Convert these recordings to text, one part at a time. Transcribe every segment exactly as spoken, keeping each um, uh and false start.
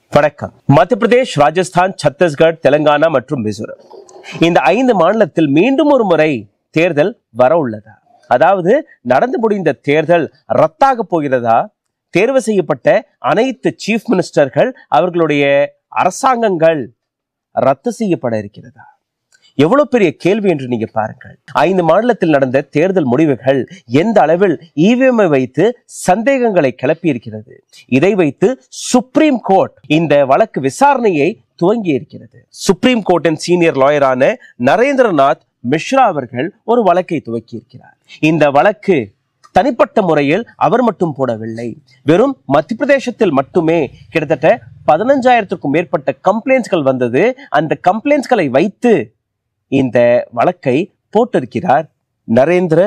வணக்கம். மத்திய பிரதேஷ், ராஜஸ்தான், சத்தீஸ்கர், தெலுங்கானா மற்றும் மிசோரம் இந்த ஐந்து மாநிலத்தில் மீண்டும் ஒரு முறை தேர்தல் வர உள்ளதா? அதாவது நடந்து முடிந்த தேர்தல் ரத்தாக போகிறதா? தேர்வு செய்யப்பட்ட அனைத்து சீஃப் மினிஸ்டர்கள் அவர்களுடைய அரசாங்கங்கள் ரத்து செய்யப்பட இருக்கிறதா? எவ்வளவு பெரிய கேள்வி என்று நீங்க பாருங்கள். ஐந்து மாநிலத்தில் நடந்த தேர்தல் முடிவுகள் எந்த அளவில் இவிஎம் வைத்து சந்தேகங்களை கிளப்பி இருக்கிறது. இதை வைத்து சுப்ரீம் கோர்ட் இந்த வழக்கு விசாரணையை துவங்கி இருக்கிறது. சுப்ரீம் கோர்ட்டின் சீனியர் லாயரான நரேந்திரநாத் மிஸ்ரா அவர்கள் ஒரு வழக்கை துவக்கி இருக்கிறார். இந்த வழக்கு தனிப்பட்ட முறையில் அவர் மட்டும் போடவில்லை. வெறும் மத்திய பிரதேசத்தில் மட்டுமே கிட்டத்தட்ட பதினஞ்சாயிரத்திற்கும் மேற்பட்ட கம்ப்ளைண்ட்ஸ்கள் வந்தது. அந்த கம்ப்ளைண்ட்ஸ்களை வைத்து இந்த வழக்கை போட்டிருக்கிறார் நரேந்திர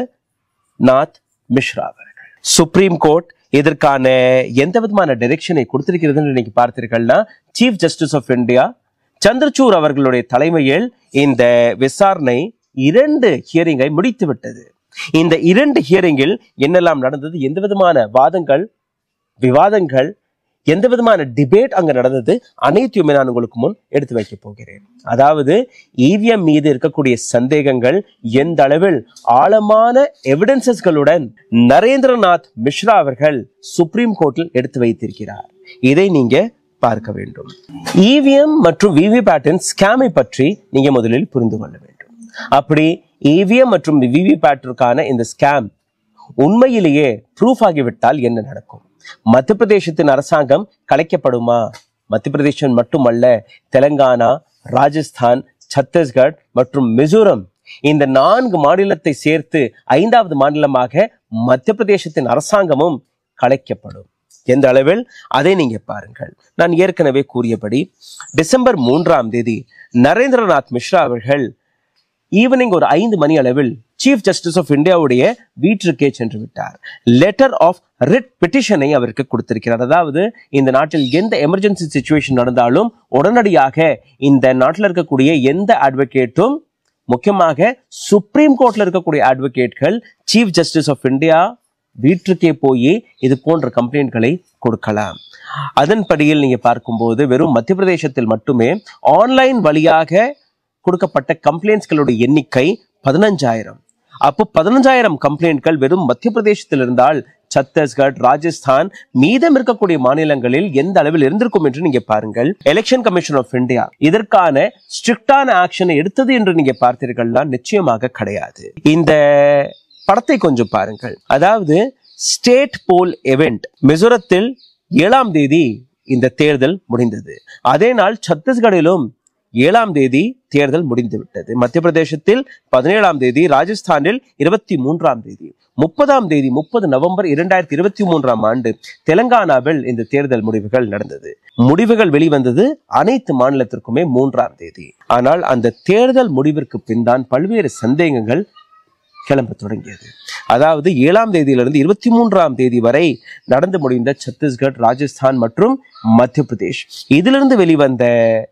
நாத் மிஸ்ரா அவர்கள். சுப்ரீம் கோர்ட் இதற்கான எந்த விதமான டைரக்ஷனை கொடுத்திருக்கிறது இன்னைக்கு பார்த்தீர்கள்னா, chief justice of India Chandrachud அவர்களுடைய தலைமையில் இந்த விசாரணை இரண்டு ஹியரிங்கை முடித்து விட்டது. இந்த இரண்டு ஹியரிங்கில் என்னெல்லாம் நடந்தது, எந்த விதமான வாதங்கள், விவாதங்கள், எந்த விதமான டிபேட் அங்க நடந்தது, அனைத்தையுமே நான் உங்களுக்கு முன் எடுத்து வைக்க போகிறேன். அதாவது இவிஎம் மீது இருக்கக்கூடிய சந்தேகங்கள் எந்த அளவில் ஆழமான எவிடன்சஸ்களுடன் நரேந்திரநாத் மிஸ்ரா அவர்கள் சுப்ரீம் கோர்ட்டில் எடுத்து வைத்திருக்கிறார். இதை நீங்க பார்க்க வேண்டும். இவிஎம் மற்றும் விவிபேட்டின் ஸ்கேமை பற்றி நீங்க முதலில் புரிந்து கொள்ள வேண்டும். அப்படி இவிஎம் மற்றும் விவிபேட்டிற்கான இந்த ஸ்கேம் உண்மையிலேயே ப்ரூஃப் ஆகிவிட்டால் என்ன நடக்கும்? மத்திய பிரதேசத்தின் அரசாங்கம் கலைக்கப்படுமா? மத்திய பிரதேசம் மட்டுமல்ல, தெலுங்கானா, ராஜஸ்தான், சத்தீஸ்கர் மற்றும் மிசோரம் இந்த நான்கு மாநிலத்தை சேர்த்து ஐந்தாவது மாநிலமாக மத்திய பிரதேசத்தின் அரசாங்கமும் கலைக்கப்படும். எந்த அளவில் அதை நீங்க பாருங்கள். நான் ஏற்கனவே கூறியபடி டிசம்பர் மூன்றாம் தேதி நரேந்திரநாத் மிஸ்ரா அவர்கள் ஈவினிங் ஒரு ஐந்து மணி அளவில் சீஃப் ஜஸ்டிஸ் ஆஃப் இந்தியாவுடைய வீட்டிற்கே சென்று விட்டார். லெட்டர் ஆஃப் ரிட் பெட்டிஷனை அவருக்கு கொடுத்திருக்கிறார். அதாவது இந்த நாட்டில் எந்த எமர்ஜென்சி சிச்சுவேஷன் நடந்தாலும் உடனடியாக இந்த நாட்டில் இருக்கக்கூடிய எந்த அட்வொகேட்டும், முக்கியமாக சுப்ரீம் கோர்ட்ல இருக்கக்கூடிய அட்வொகேட்கள் சீஃப் ஜஸ்டிஸ் ஆஃப் இந்தியா வீட்டிற்கே போய் இது போன்ற கம்ப்ளைண்ட்களை கொடுக்கலாம். அதன்படியில் நீங்க பார்க்கும்போது வெறும் மத்திய பிரதேசத்தில் மட்டுமே ஆன்லைன் வழியாக கொடுக்கப்பட்ட கம்ப்ளைண்ட்ஸ்களுடைய எண்ணிக்கை பதினஞ்சாயிரம். அப்போ பதினஞ்சாயிரம் கம்ப்ளைண்ட்கள் வெறும் மத்திய பிரதேசத்தில் இருந்தால் சத்தீஸ்கர், ராஜஸ்தான், மீதம் இருக்கக்கூடிய மாநிலங்களில் எந்த அளவில் இருந்திருக்கும் என்று நீங்க பாருங்கள். எலெக்ஷன் கமிஷன் ஆஃப் இந்தியா இதற்கான ஸ்ட்ரிக்டான ஆக்ஷனை எடுத்தது என்று நீங்க பார்த்தீர்கள்னா நிச்சயமாக கிடையாது. இந்த படத்தை கொஞ்சம் பாருங்கள். அதாவது ஸ்டேட் போல் எவென்ட் மிசோரத்தில் ஏழாம் தேதி இந்த தேர்தல் முடிந்தது. அதே நாள் சத்தீஸ்கரிலும் ஏழாம் தேதி தேர்தல் முடிந்து விட்டது. மத்திய பிரதேசத்தில் பதினேழாம் தேதி, ராஜஸ்தானில் இருபத்தி மூன்றாம் தேதி, முப்பதாம் தேதி முப்பது நவம்பர் இரண்டாயிரத்தி இருபத்தி மூன்றாம் ஆண்டு தெலுங்கானாவில் இந்த தேர்தல் முடிவுகள் நடந்தது. முடிவுகள் வெளிவந்தது அனைத்து மாநிலத்திற்குமே மூன்றாம் தேதி. ஆனால் அந்த தேர்தல் முடிவிற்கு பின் தான் பல்வேறு சந்தேகங்கள் கிளம்ப தொடங்கியது. அதாவது ஏழாம் தேதியிலிருந்து இருபத்தி மூன்றாம் தேதி வரை நடந்து முடிந்த சத்தீஸ்கர், ராஜஸ்தான் மற்றும் மத்திய பிரதேஷ் இதிலிருந்து வெளிவந்த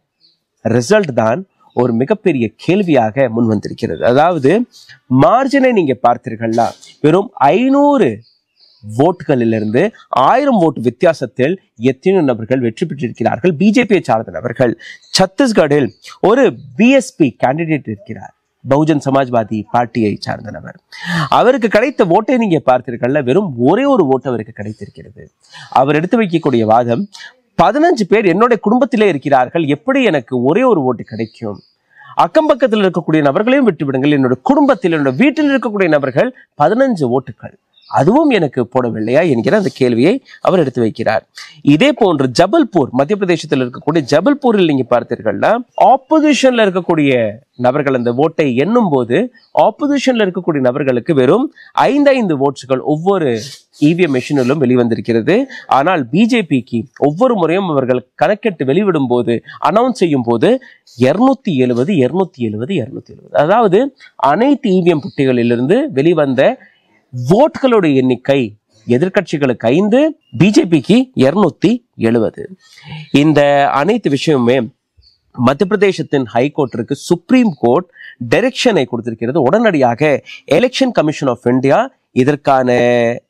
ரிசல்ட் தான் ஒரு மிகப்பெரிய கேள்வியாக முன் வந்திருக்கிறது. அதாவது மார்ஜினை நீங்க பார்த்தீர்களா, வெறும் ஐநூறு ஓட்டுகளிலிருந்து ஆயிரம் ஓட்டு வித்தியாசத்தில் எத்தனை நபர்கள் வெற்றி பெற்றிருக்கிறார்கள்? பிஜேபியை சார்ந்த நபர்கள். சத்தீஸ்கரில் ஒரு பிஎஸ்பி கேண்டிடேட் இருக்கிறார், பகுஜன் சமாஜ்வாதி பார்ட்டியை சார்ந்த நபர். அவருக்கு கிடைத்த ஓட்டை நீங்க பார்த்தீர்கள்ல, வெறும் ஒரே ஒரு ஓட்டு அவருக்கு கிடைத்திருக்கிறது. அவர் எடுத்து வைக்கக்கூடிய வாதம், பதினஞ்சு பேர் என்னுடைய குடும்பத்திலே இருக்கிறார்கள், எப்படி எனக்கு ஒரே ஒரு ஓட்டு கிடைக்கும்? அக்கம் பக்கத்தில் இருக்கக்கூடிய நபர்களையும் விட்டுவிடுங்கள், என்னோட குடும்பத்தில், என்னோட வீட்டில் இருக்கக்கூடிய நபர்கள் பதினஞ்சு ஓட்டுகள், அதுவும் எனக்கு போடவில்லையா என்கிற அந்த கேள்வியை அவர் எடுத்து வைக்கிறார். இதே போன்று ஜபல்பூர், மத்திய பிரதேசத்தில் இருக்கக்கூடிய ஜபல்பூரில் நீங்க பார்த்தீர்கள்னா, ஆப்போசிஷன்ல இருக்கக்கூடிய நபர்கள் அந்த ஓட்டை எண்ணும் போது ஆப்போசிஷன்ல இருக்கக்கூடிய நபர்களுக்கு வெறும் ஐந்து ஐந்து ஓட்ஸ்கள் ஒவ்வொரு இவிஎம் மெஷினிலும் வெளிவந்திருக்கிறது. ஆனால் பிஜேபிக்கு ஒவ்வொரு முறையும் அவர்கள் கணக்கெட்டு வெளிவிடும் போது, அனௌன்ஸ் செய்யும் போது இருநூத்தி எழுபது இருநூத்தி எழுபது இருநூத்தி எழுபது அதாவது அனைத்து இவிஎம் புட்டிகளிலிருந்து வெளிவந்த ஓட்டுகளுடைய எண்ணிக்கை எதிர்கட்சிகளுக்கு ஐந்து, பிஜேபிக்கு இருநூத்தி எழுபது. இந்த அனைத்து விஷயமுமே மத்திய பிரதேசத்தின் ஹைகோர்ட்டிற்கு சுப்ரீம் கோர்ட் டைரக்ஷனை கொடுத்திருக்கிறது. உடனடியாக எலெக்ஷன் கமிஷன் ஆஃப் இந்தியா இதற்கான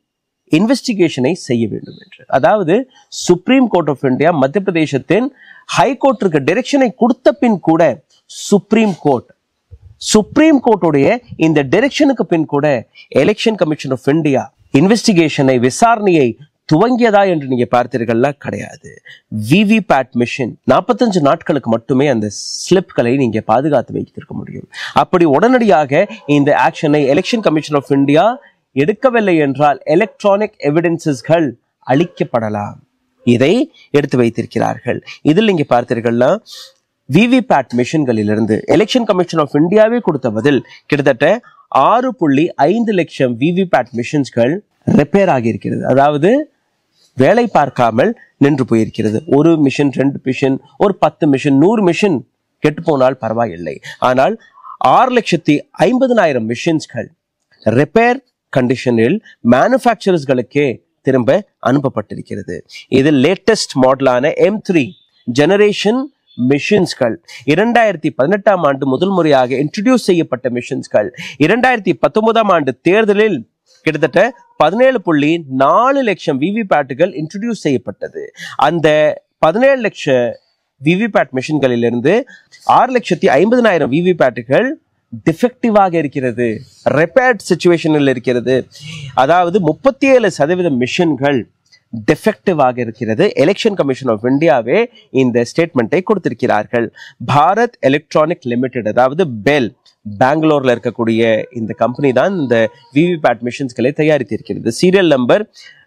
இன்வெஸ்டிகேஷனை செய்ய வேண்டும் என்று. அதாவது சுப்ரீம் கோர்ட் ஆஃப் இந்தியா மத்திய பிரதேசத்தின் ஹைகோர்ட்டிற்கு டைரக்ஷனை கொடுத்த பின் கூட சுப்ரீம் கோர்ட் சுப்ரீம் கோர்ட்டுடைய இந்த டைரக்ஷனுக்கு பின் கூட எலெக்ஷன் கமிஷன் ஆஃப் இந்தியா இன்வெஸ்டிகேஷனை விசாரணையை துவங்கியதா என்று நீங்க பார்த்தீர்கள்ல, கிடையாது. விவிபேட் மிஷின் நாற்பத்தஞ்சு நாட்களுக்கு மட்டுமே அந்த ஸ்லிப்களை நீங்க பாதுகாத்து வைத்திருக்க முடியும். அப்படி உடனடியாக இந்த ஆக்ஷனை எலெக்ஷன் கமிஷன் ஆஃப் இந்தியா எடுக்கவில்லை என்றால் எலக்ட்ரானிக் எவிடன்சஸ்கள் அளிக்கப்படலாம். இதை எடுத்து வைத்திருக்கிறார்கள். இதில் நீங்க பார்த்தீர்கள்னா விவிபேட் மிஷின்களிலிருந்து எலெக்ஷன் கமிஷன் ஆஃப் இந்தியாவே கொடுத்த பதில் கிட்டத்தட்ட ஆறு புள்ளி ஐந்து லட்சம் விவிபேட் மிஷின்ஸ்கள் ரிப்பேர் ஆகியிருக்கிறது. அதாவது வேலை பார்க்காமல் நின்று போயிருக்கிறது. ஒரு மிஷின், ரெண்டு மிஷின், ஒரு பத்து மிஷின், நூறு மிஷின் கெட்டு போனால் பரவாயில்லை. ஆனால் ஆறு லட்சத்தி ஐம்பதனாயிரம் மிஷின்ஸ்கள் ரிப்பேர் கண்டிஷனில் மேனுஃபேக்சரர்ஸ்களுக்கே திரும்ப அனுப்பப்பட்டிருக்கிறது. இது லேட்டஸ்ட் மாடலான எம் த்ரீ ஜெனரேஷன் மிஷின்ஸ்கள். இரண்டாயிரத்தி பதினெட்டாம் ஆண்டு முதல் முறையாக இன்ட்ரடியூஸ் செய்யப்பட்ட மிஷின்ஸ்கள். இரண்டாயிரத்தி பத்தொன்பதாம் ஆண்டு தேர்தலில் கிட்டத்தட்ட பதினேழு புள்ளி நாலு லட்சம் விவிபேட்டுகள் இன்ட்ரடியூஸ் செய்யப்பட்டது. அந்த பதினேழு லட்சம் விவிபேட் மிஷின்களிலிருந்து ஆறு லட்சத்தி ஐம்பதனாயிரம் விவிபேட்டுகள் டிஃபெக்டிவாக இருக்கிறது, ரிப்பேர்ட் சிச்சுவேஷனில் இருக்கிறது. அதாவது முப்பத்தி ஏழு சதவீதம் மிஷின்கள் டிஃபெக்டிவாக இருக்கிறது. எலெக்ஷன் கமிஷன் ஆஃப் இந்தியாவே இந்த ஸ்டேட்மெண்ட்டை கொடுத்திருக்கிறார்கள். பாரத் எலக்ட்ரானிக் லிமிடெட், அதாவது பெல், பெங்களூர்ல இருக்கக்கூடிய இந்த கம்பெனி தான் இந்த விவிபேட் மிஷின்ஸ்களை தயாரித்திருக்கிறது. Serial number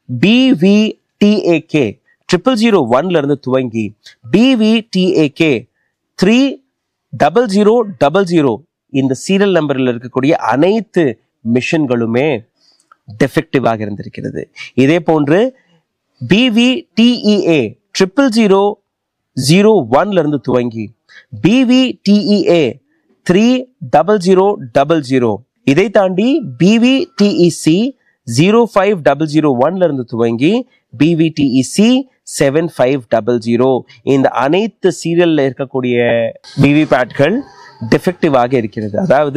BVDAK triple zero ஒன்ல இருந்து துவங்கி BVDAK three double zero double zero இந்த சீரியல் நம்பரில் இருக்கக்கூடிய அனைத்து மிஷின்களுமே டெஃபெக்டிவாக இருந்திருக்கிறது. இதே போன்று பிவிடிஇஏ ட்ரிபிள் ஜீரோ ஜீரோ ஒன்ல இருந்து துவங்கி BVDEA three double zero double zero, இதை தாண்டி BVDEC zero five double zero ஒன்ல இருந்து துவங்கி BVDEC seven five double zero, இந்த அனைத்து சீரியல்ல இருக்கக்கூடிய விவிபேட்கள் டிஃபெக்டிவாக இருக்கிறது. அதாவது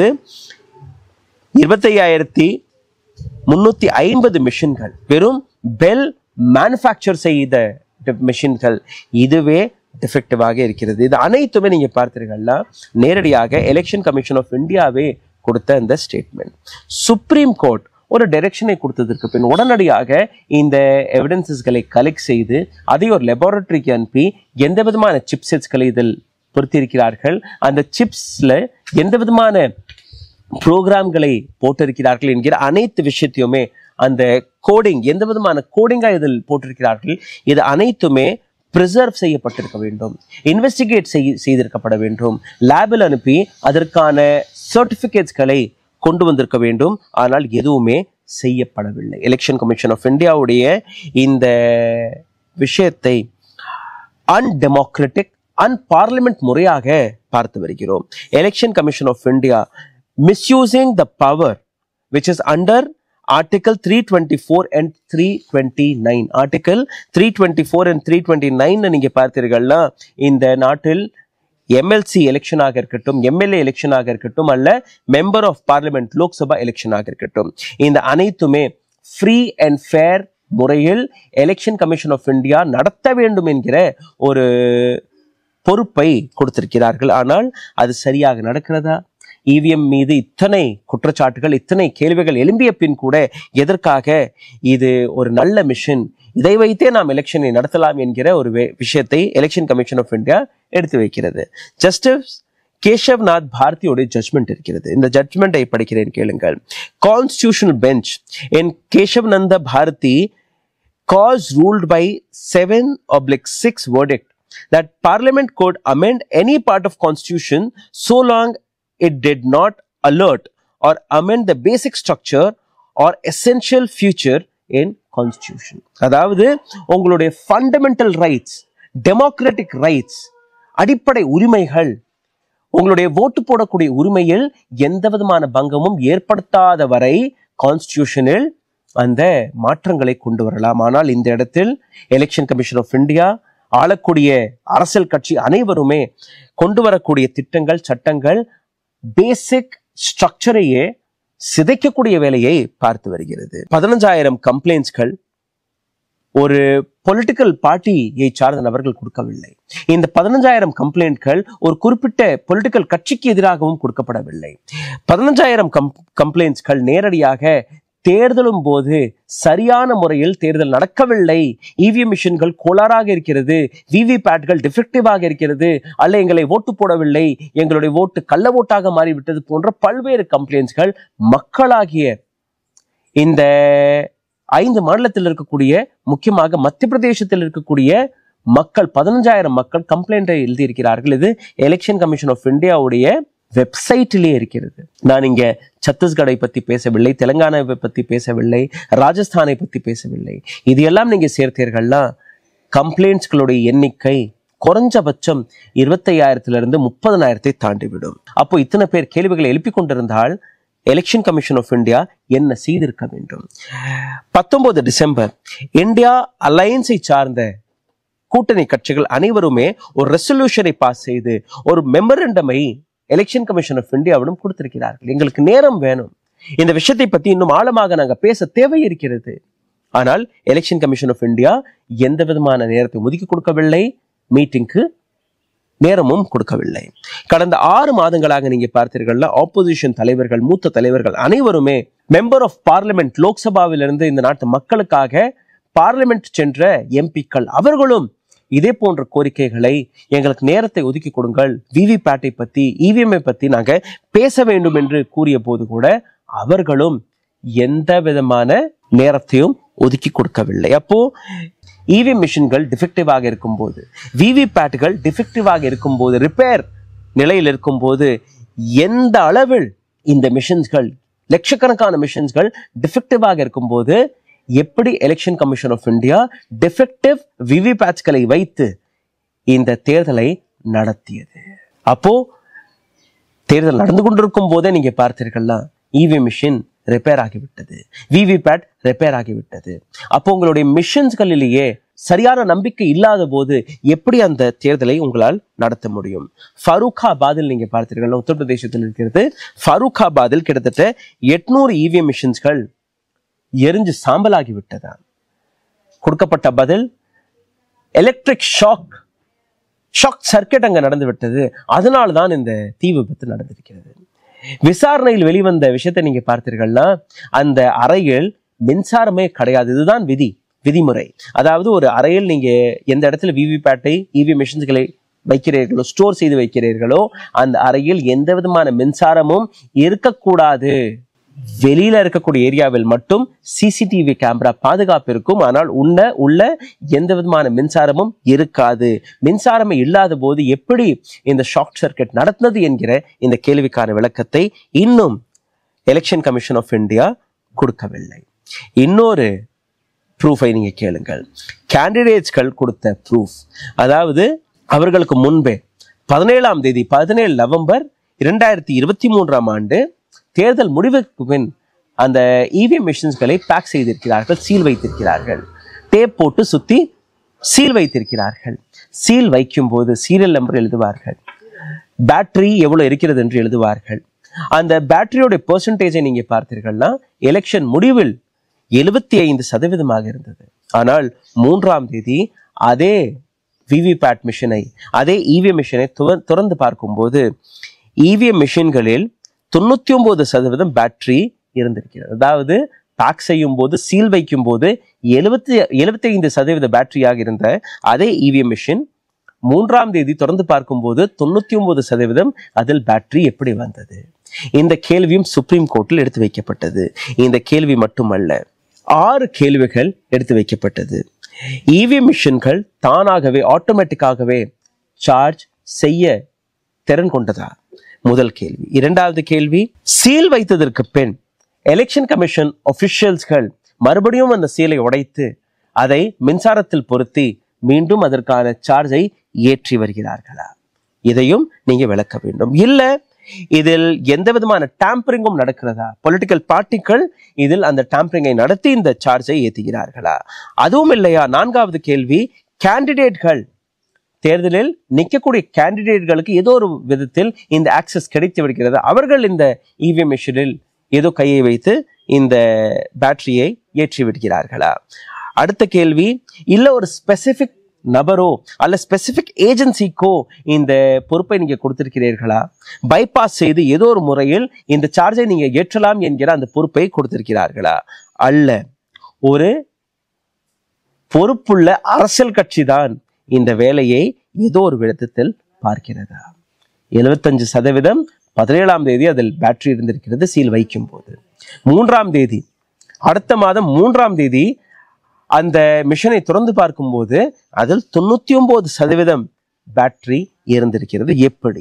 இருபத்தி ஐயாயிரத்தி முன்னூத்தி ஐம்பது மிஷின்கள் வெறும் பெல் மேனுஃபேக்சர் செய்த மிஷின்கள் இதுவே டிஃபெக்டிவாக இருக்கிறது. இது அனைத்துமே நீங்க பார்த்தீர்கள்னா நேரடியாக எலெக்ஷன் கமிஷன் ஆஃப் இந்தியாவே கொடுத்த இந்த ஸ்டேட்மெண்ட். சுப்ரீம் கோர்ட் ஒரு டைரக்ஷனை கொடுத்ததற்கு பின் உடனடியாக இந்த எவிடன்சஸ்களை கலெக்ட் செய்து அதை ஒரு லெபார்டரிக்கு அனுப்பி எந்த விதமான சிப்செட்ஸ்களை இதில் பொருத்திருக்கிறார்கள், அந்த சிப்ஸ்ல எந்த விதமான ப்ரோக்ராம்களை போட்டிருக்கிறார்கள் என்கிற அனைத்து விஷயத்தையுமே, அந்த கோடிங் எந்த விதமான கோடிங்கா இதில் போட்டிருக்கிறார்கள், இது அனைத்துமே பிரிசர்வ் செய்யப்பட்டிருக்க வேண்டும், இன்வெஸ்டிகேட் செய்திருக்கப்பட வேண்டும், லேபில் அனுப்பி அதற்கான சர்டிபிகேட்ஸ்களை கொண்டு வந்திருக்க வேண்டும். ஆனால் எதுவுமே செய்யப்படவில்லை. எலெக்ஷன் கமிஷன் ஆஃப் இந்தியாவுடைய இந்த விஷயத்தை அன்டெமோக்ராட்டிக் அன்பார்லிமெண்ட் முறையாக பார்த்து வருகிறோம். Election commission of India misusing the power which is under Article three twenty-four and three twenty-nine. Article three twenty-four and three twenty-nine நீங்க பார்த்தீர்கள்னா இந்த நாட்டில் எம்எல்சி எலெக்ஷனாக இருக்கட்டும், எம்எல்ஏ எலெக்ஷனாக இருக்கட்டும், அல்ல மெம்பர் ஆஃப் பார்லிமெண்ட் லோக்சபா எலெக்ஷனாக இருக்கட்டும், இந்த அனைத்துமே ஃப்ரீ அண்ட் ஃபேர் முறையில் எலெக்ஷன் கமிஷன் ஆஃப் இந்தியா நடத்த வேண்டும் என்கிற ஒரு பொறுப்பை கொடுத்திருக்கிறார்கள். ஆனால் அது சரியாக நடக்கிறதா? இவிஎம் மீது இத்தனை குற்றச்சாட்டுகள், இத்தனை கேள்விகள் எழும்பிய பின் கூட எதற்காக இது ஒரு நல்ல மிஷன், இதை வைத்தே நாம் எலெக்ஷனை நடத்தலாம் என்கிற ஒரு விஷயத்தை எலெக்ஷன் கமிஷன் ஆஃப் இந்தியா எடுத்து வைக்கிறது. ஜஸ்டிஸ் கேசவ்நாத் பாரதியோட ஜட்மெண்ட் இருக்கிறது. இந்த ஜட்மெண்டை படிக்கிறேன், கேளுங்கள். Constitutional bench in Keshavananda Bharati cause ruled by seven oblique six verdict that Parliament could amend any part of Constitution so long it did not alert or amend the basic structure or essential feature in Constitution. அதாவது உங்களுடைய fundamental rights, democratic rights, அடிப்படை உரிமைகள், உங்களுடைய ஓட்டு போடக்கூடிய உரிமையில் எந்த விதமான பங்கமும் ஏற்படுத்தாத வரை கான்ஸ்டிடியூஷனில் அந்த மாற்றங்களை கொண்டு வரலாம். ஆனால் இந்த இடத்தில் எலெக்ஷன் கமிஷன் ஆஃப் இந்தியா ஆளக்கூடிய அரசியல் கட்சி அனைவருமே கொண்டு வரக்கூடிய திட்டங்கள், சட்டங்கள் பேசிக் ஸ்ட்ரக்சரையே சிதைக்கக்கூடிய வேலையை பார்த்து வருகிறது. பதினஞ்சாயிரம் கம்ப்ளைண்ட்ஸ்கள் ஒரு பொலிட்டிக்கல் பார்ட்டியை சார்ந்த நபர்கள் கொடுக்கவில்லை. இந்த பதினஞ்சாயிரம் கம்ப்ளைண்ட்கள் ஒரு குறிப்பிட்ட பொலிட்டிக்கல் கட்சிக்கு எதிராகவும் கொடுக்கப்படவில்லை. பதினஞ்சாயிரம் கம் கம்ப்ளைண்ட்ஸ்கள் நேரடியாக தேர்தலும் போது சரியான முறையில் தேர்தல் நடக்கவில்லை, இவிஎம் மிஷின்கள் கோளாறாக இருக்கிறது, விவி பேட்கள் டிஃபெக்டிவாக இருக்கிறது, அல்ல எங்களை ஓட்டு போடவில்லை, எங்களுடைய ஓட்டு கள்ள ஓட்டாக மாறிவிட்டது போன்ற பல்வேறு கம்ப்ளைண்ட்ஸ்கள் மக்களாகிய இந்த ஐந்து மாநிலத்தில் இருக்கக்கூடிய, முக்கியமாக மத்திய பிரதேசத்தில் இருக்கக்கூடிய மக்கள், பதினஞ்சாயிரம் மக்கள் கம்ப்ளைண்டை எழுதியிருக்கிறார்கள். இது எலெக்ஷன் கமிஷன் ஆஃப் இந்தியாவுடைய வெப்சைட்டிலே இருக்கிறது. நான் இங்க சத்தீஸ்கரை பத்தி பேசவில்லை, தெலுங்கானாவை பத்தி பேசவில்லை, ராஜஸ்தானை பத்தி பேசவில்லை. இது எல்லாம் நீங்க சேர்த்தீர்கள்னா கம்ப்ளைண்ட்ஸ்களுடைய எண்ணிக்கை குறைஞ்சபட்சம் இருபத்தி ஐயாயிரத்துல இருந்து முப்பதனாயிரத்தை தாண்டிவிடும். அப்போ இத்தனை பேர் கேள்விகளை எழுப்பிக் கொண்டிருந்தால் எலெக்ஷன் கமிஷன் ஆஃப் இந்தியா என்ன செய்திருக்க வேண்டும்? பத்தொன்பது டிசம்பர் இந்தியா அலையன்ஸை சார்ந்த கூட்டணி கட்சிகள் அனைவருமே ஒரு ரெசல்யூஷனை பாஸ் செய்து ஒரு மெமரண்டமை எலெக்ஷன் கமிஷன் ஆஃப் இந்தியாவிடம் கொடுத்திருக்கிறார்கள். எங்களுக்கு நேரம் வேணும், இந்த விஷயத்தை பத்தி இன்னும் ஆழமாக நாங்கள் பேச தேவை இருக்கிறது. ஆனால் எலெக்ஷன் கமிஷன் ஆஃப் இந்தியா எந்த விதமான நேரத்தை ஒதுக்கி கொடுக்கவில்லை, மீட்டிங்க்கு நேரமும் கொடுக்கவில்லை. கடந்த ஆறு மாதங்களாக நீங்க பார்த்தீர்கள்னா ஆப்போசிஷன் தலைவர்கள், மூத்த தலைவர்கள் அனைவருமே மெம்பர் ஆஃப் பார்லிமெண்ட், லோக்சபாவிலிருந்து இந்த நாட்டு மக்களுக்காக பார்லிமெண்ட் சென்ற எம்பிக்கள் அவர்களும் இதே போன்ற கோரிக்கைகளை, எங்களுக்கு நேரத்தை ஒதுக்கி கொடுங்கள், விவி பேட்டை பத்தி, இவிஎம்ஐ பத்தி நாங்க பேச வேண்டும் என்று கூறிய போது கூட அவர்களும் எந்த விதமான நேரத்தையும் ஒதுக்கி கொடுக்கவில்லை. அப்போ இவிஎம் மிஷின்கள் டிஃபெக்டிவாக இருக்கும் போது, விவி பேட்டுகள் டிஃபெக்டிவாக இருக்கும் போது, ரிப்பேர் நிலையில் இருக்கும் போது எந்த அளவில் இந்த மிஷின்ஸ்கள், லட்சக்கணக்கான மிஷின்ஸ்கள் டிஃபெக்டிவாக இருக்கும் போது எப்படி election commission of India defective விவி பேட்ஸ்களை வைத்து இந்த தேர்தலை நடத்தியது? அப்போ தேர்தல் நடந்து கொண்டிருக்கும் போதே நீங்க பார்த்தீர்கள்னா இவிஎம் மிஷின் ரிப்பேர் ஆகிவிட்டது, விவி பேட் ரிப்பேர் ஆகிவிட்டது. அப்போ உங்களுடைய மிஷின்ஸ்களிலேயே சரியான நம்பிக்கை இல்லாத போது எப்படி அந்த தேர்தலை உங்களால் நடத்த முடியும்? ஃபரூக்காபாதில் நீங்க பார்த்தீர்கள், உத்தரப்பிரதேசத்தில் இருக்கிறது. ஃபரூக்காபாதில் கிட்டத்தட்ட எட்நூறு இவிஎம் மிஷின்ஸ்கள் எரிஞ்சு சாம்பலாகி விட்டதா? கொடுக்கப்பட்ட பதில் எலக்ட்ரிக் ஷாக் ஷாக் சர்க்கியூட் அங்க நடந்து விட்டது, அதனால்தான் இந்த தீ விபத்து நடந்திருக்கிறது. விசாரணையில் வெளிவந்த விஷயத்தை நீங்க பார்த்தீர்கள்னா அந்த அறையில் மின்சாரமே கிடையாது. இதுதான் விதி விதிமுறை. அதாவது ஒரு அறையில் நீங்க எந்த இடத்துல விவி பேட்டை, இவிஎம் மிஷின்ஸ்களை வைக்கிறீர்களோ, ஸ்டோர் செய்து வைக்கிறீர்களோ, அந்த அறையில் எந்த விதமான மின்சாரமும் இருக்கக்கூடாது. வெளியில இருக்கக்கூடிய ஏரியாவில் மட்டும் சிசிடிவி கேமரா பாதுகாப்பு இருக்கும். ஆனால் உள்ள உள்ள எந்த விதமான மின்சாரமும் இருக்காது. மின்சாரமே இல்லாத போது எப்படி இந்த ஷார்ட் சர்க்கியூட் நடந்தது என்கிற இந்த கேள்விக்கான விளக்கத்தை இன்னும் எலெக்ஷன் கமிஷன் ஆஃப் இந்தியா கொடுக்கவில்லை. இன்னொரு ப்ரூஃபை நீங்க கேளுங்கள். கேண்டிடேட்ஸ்கள் கொடுத்த ப்ரூஃப், அதாவது அவர்களுக்கு முன்பே பதினேழாம் தேதி பதினேழு நவம்பர் இரண்டாயிரத்தி இருபத்தி மூன்றாம் ஆண்டு தேர்தல் முடிவுக்கு பின் அந்த இவிஎம் மிஷின்ஸ்களை பேக் செய்திருக்கிறார்கள், சீல் வைத்திருக்கிறார்கள், டேப் போட்டு சுத்தி சீல் வைத்திருக்கிறார்கள். சீல் வைக்கும் போது சீரியல் நம்பர் எழுதுவார்கள், பேட்டரி எவ்வளவு இருக்கிறது என்று எழுதுவார்கள். அந்த பேட்டரியோட பெர்சன்டேஜை நீங்க பார்த்தீர்கள்னா எலெக்ஷன் முடிவில் எழுபத்தி ஐந்து சதவீதமாக இருந்தது. ஆனால் மூன்றாம் தேதி அதே விவிபேட் மிஷினை, அதே இவிஎம் மிஷினை துறந்து பார்க்கும்போது இவிஎம் மிஷின்களில் தொண்ணூத்தி ஒன்பது சதவீதம் பேட்டரி இருந்திருக்கிறது. அதாவது பேக் செய்யும் போது, சீல் வைக்கும் போது எழுபத்தி எழுபத்தி ஐந்து சதவீத பேட்டரியாக இருந்த அதே இவிஎம் மிஷின் மூன்றாம் தேதி தொடர்ந்து பார்க்கும்போது தொண்ணூத்தி ஒன்பது சதவீதம் அதில் பேட்டரி எப்படி வந்தது? இந்த கேள்வியும் சுப்ரீம் கோர்ட்டில் எடுத்து வைக்கப்பட்டது. இந்த கேள்வி மட்டுமல்ல, ஆறு கேள்விகள் எடுத்து வைக்கப்பட்டது. இவிஎம் மிஷின்கள் தானாகவே ஆட்டோமேட்டிக்காகவே சார்ஜ் செய்ய திறன் கொண்டதா? முதல் கேள்வி. இரண்டாவது கேள்வி, சீல் வைத்ததற்கு பின் எலெக்ஷன் கமிஷன் ஆபீஷியல்ஸ்கள் மறுபடியும் அந்த சீலை உடைத்து அதை மின்சாரத்தில் பொருத்தி மீண்டும் அதற்கான சார்ஜை ஏற்றி வருகிறார்களா? இதையும் நீங்க விளக்க வேண்டும். இல்ல இதில் எந்த விதமான டாம்பரிங்கும் நடக்கிறதா? பொலிட்டிக்கல் பார்ட்டிகள் இதில் அந்த டாம்பரிங்கை நடத்தி இந்த சார்ஜை ஏற்றுகிறார்களா? அதுவும் இல்லையா? நான்காவது கேள்வி, கேண்டிடேட்கள், தேர்தலில் நிற்கக்கூடிய கேண்டிடேட்களுக்கு ஏதோ ஒரு விதத்தில் இந்த ஆக்சஸ் கிடைத்து விடுகிறது, அவர்கள் இந்த இவிஎம் மிஷினில் ஏதோ கையை வைத்து இந்த பேட்டரியை ஏற்றி விடுகிறார்களா? அடுத்த கேள்வி, இல்ல ஒரு ஸ்பெசிபிக் நபரோ அல்ல ஸ்பெசிபிக் ஏஜென்சிக்கோ இந்த பொறுப்பை நீங்க கொடுத்திருக்கிறீர்களா? பைபாஸ் செய்து ஏதோ ஒரு முறையில் இந்த சார்ஜை நீங்க ஏற்றலாம் என்கிற அந்த பொறுப்பை கொடுத்திருக்கிறார்களா? அல்ல ஒரு பொறுப்புள்ள அரசியல் கட்சி தான் இந்த வேலையை ஏதோ ஒரு விதத்தில் பார்க்கிறதா? எழுபத்தஞ்சு சதவீதம் பதினேழாம் தேதி அதில் பேட்டரி இருந்திருக்கிறது சீல் வைக்கும் போது. மூன்றாம் தேதி அடுத்த மாதம் மூன்றாம் தேதி அந்த மிஷனை திறந்து பார்க்கும்போது அதில் தொண்ணூத்தி ஒன்பது சதவீதம் பேட்டரி இருந்திருக்கிறது. எப்படி?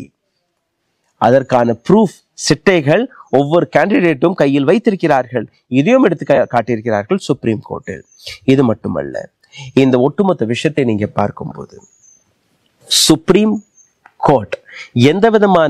அதற்கான ப்ரூஃப் சிட்டைகள் ஒவ்வொரு கேண்டிடேட்டும் கையில் வைத்திருக்கிறார்கள். இதையும் எடுத்து காட்டியிருக்கிறார்கள் சுப்ரீம் கோர்ட்டில். இது மட்டுமல்ல, இந்த ஒட்டுமொத்த விஷயத்தை நீங்க பார்க்கும்போது சுப்ரீம் கோர்ட் எந்த விதமான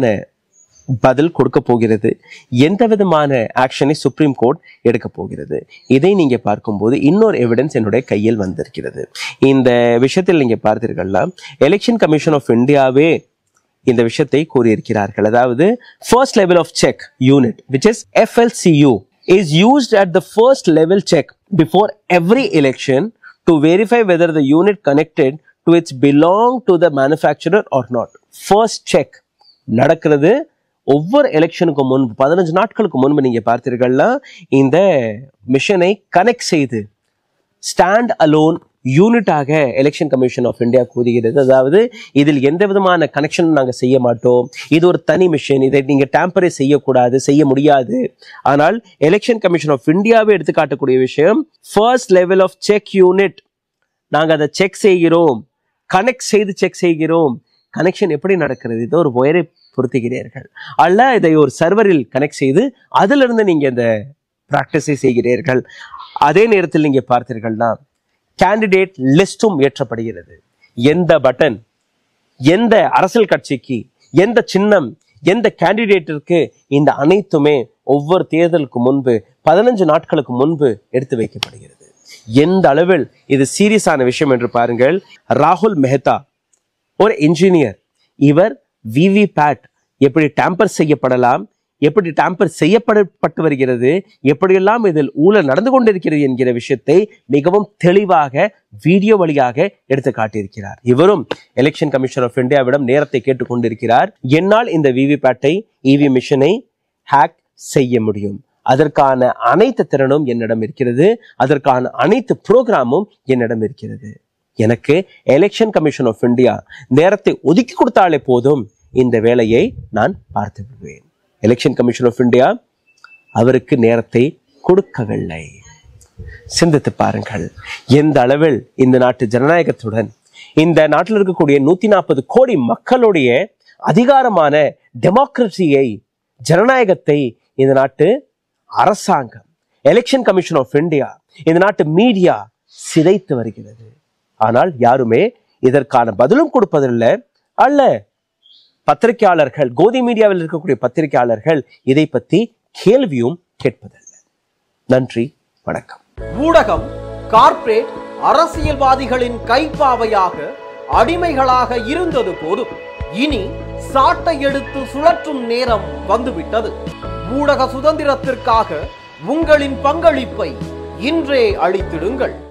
பதில் கொடுக்க போகிறது, எந்த விதமான ஆக்ஷனை சுப்ரீம் கோர்ட் எடுக்க போகிறது, இதை நீங்க பார்க்கும்போது இன்னொரு எவிடன்ஸ் என்னுடைய கையில் வந்திருக்கிறது. இந்த விஷயத்தில் நீங்க பார்த்தீர்கள்னா எலெக்ஷன் கமிஷன் ஆஃப் இந்தியாவே இந்த விஷயத்தை கூறியிருக்கிறார்கள். அதாவது first level of check unit which is F L C U is used at the first level check before every election to verify whether the unit connected to its belong to the manufacturer or not. First check நடக்கிறது ஒவ்வொரு எலெக்ஷனுக்கு முன்பு பதினஞ்சு நாட்களுக்கு முன்பு. நீங்க பார்த்தீர்கள்னா இந்த மிஷனை கனெக்ட் செய்து ஸ்டாண்ட் அலோன் யூனிட்டாக எலெக்ஷன் கமிஷன் ஆஃப் இந்தியா கூறுகிறது. அதாவது இதில் எந்த விதமான கனெக்ஷன் நாங்கள் செய்ய மாட்டோம், இது ஒரு தனி மிஷன், இதை நீங்க டேம்பரே செய்யக்கூடாது, செய்ய முடியாது. ஆனால் எலெக்ஷன் கமிஷன் ஆஃப் இந்தியாவே எடுத்து காட்டக்கூடிய விஷயம் first level of check unit. நாங்கள் அதை செக் செய்கிறோம், கனெக்ட் செய்து செக் செய்கிறோம். கனெக்ஷன் எப்படி நடக்கிறது? இது ஒரு ஒயரை பொருத்துகிறீர்கள் அல்ல இதை ஒரு சர்வரில் கனெக்ட் செய்து அதிலிருந்து நீங்க இந்த பிராக்டிஸை செய்கிறீர்கள். அதே நேரத்தில் நீங்க பார்த்தீர்கள்னா கேண்டிடேட் லிஸ்டும் ஏற்றப்படுகிறது. எந்த பட்டன், எந்த அரசியல் கட்சிக்கு, எந்த சின்னம், எந்த கேண்டிடேட்டிற்கு, இந்த அனைத்துமே ஒவ்வொரு தேர்தலுக்கு முன்பு பதினஞ்சு நாட்களுக்கு முன்பு எடுத்து வைக்கப்படுகிறது. எந்த அளவில் இது சீரியஸான விஷயம் என்று பாருங்கள். ராகுல் மெஹ்தா ஒரு இன்ஜினியர். இவர் விவிபேட் எப்படி டேம்பர் செய்யப்படலாம், எப்படி டேம்பர் செய்யப்பட்டு வருகிறது, எப்படியெல்லாம் இதில் ஊழல் நடந்து கொண்டிருக்கிறது என்கிற விஷயத்தை மிகவும் தெளிவாக வீடியோ வழியாக எடுத்து காட்டியிருக்கிறார். இவரும் எலெக்ஷன் கமிஷன் ஆஃப் இந்தியாவிடம் நேரத்தை கேட்டுக்கொண்டிருக்கிறார். என்னால் இந்த விவிபேட்டை இவி மிஷனை ஹேக் செய்ய முடியும், அதற்கான அனைத்து திறனும் என்னிடம் இருக்கிறது, அதற்கான அனைத்து புரோகிராமும் என்னிடம் இருக்கிறது. எனக்கு எலெக்ஷன் கமிஷன் ஆஃப் இந்தியா நேரத்தை ஒதுக்கி கொடுத்தாலே போதும், இந்த வேலையை நான் பார்த்து விடுவேன். எலெக்ஷன் கமிஷன் ஆஃப் இந்தியா அவருக்கு நேரத்தை கொடுக்கவில்லை. சிந்தித்து பாருங்கள் எந்த அளவில் இந்த நாட்டு ஜனநாயகத்துடன், இந்த நாட்டில் இருக்கக்கூடிய நூத்தி நாற்பது கோடி மக்களுடைய அதிகாரமான டெமோக்ரஸியை, ஜனநாயகத்தை இந்த நாட்டு அரசாங்கம், எலெக்ஷன் கமிஷன் ஆஃப் இந்தியா, இந்த நாட்டு மீடியா சிதைத்து வருகிறது. ஆனால் யாருமே இதற்கான பதிலும் கொடுப்பதில்லை. அல்ல பத்திரிகையாளர்கள், கோதி மீடியாவில் இருக்கக்கூடிய பத்திரிகையாளர்கள் இதை பற்றி கேள்வியும் கேட்பதில்லை. நன்றி, வணக்கம். ஊடகம் கார்ப்பரேட் அரசியல்வாதிகளின் கைப்பாவையாக, அடிமைகளாக இருந்தது போதும். இனி சாட்டை எடுத்து சுழற்றும் நேரம் வந்துவிட்டது. ஊடக சுதந்திரத்திற்காக உங்களின் பங்களிப்பை இன்றே அளித்திடுங்கள்.